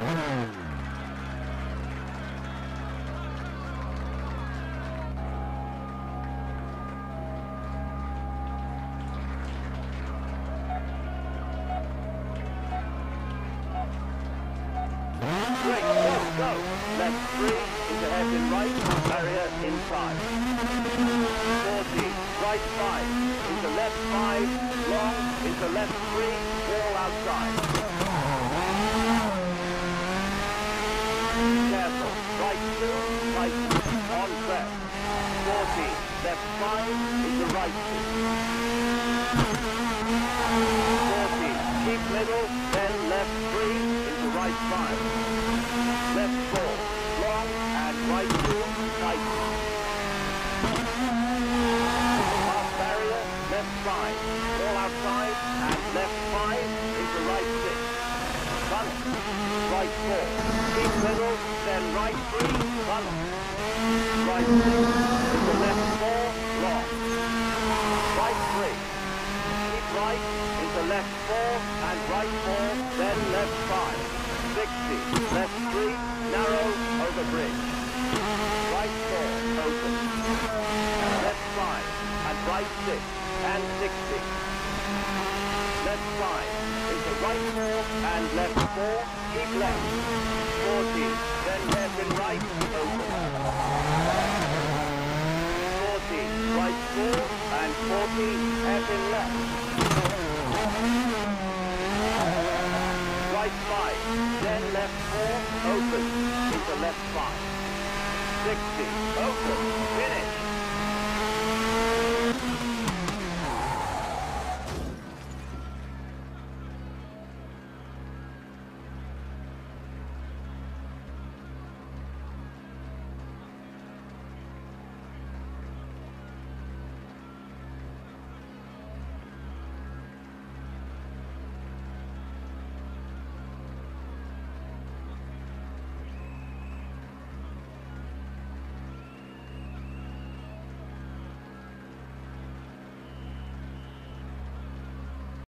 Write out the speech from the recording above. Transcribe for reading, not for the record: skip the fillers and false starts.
Great, go. Left 3, into hairpin right, barrier inside. 40, right 5, into left 5, long, into left 3, wall outside. Careful, right 2, right, on crest. 40, left 5, into right 2. 40, keep middle, then left 3, into right 5. Left 4, long, and right 2, tight. Half barrier, left 5, all outside, and left 5, into right 6. Funnel, right 4, keep middle, then right 3, funnel. Right 6, into left 4, long. Right 3, keep right, into left 4, and right 4, then left 5. 60, left 3, narrow, over bridge. Right 4, open. Left 5, and right 6, and 60. Left 5, into right 4, and left 4, keep left. 40, then left and right, open. 40, right 4, and 40, hairpin left. Right 5, then left 4, open, into left 5. 60, open, finish.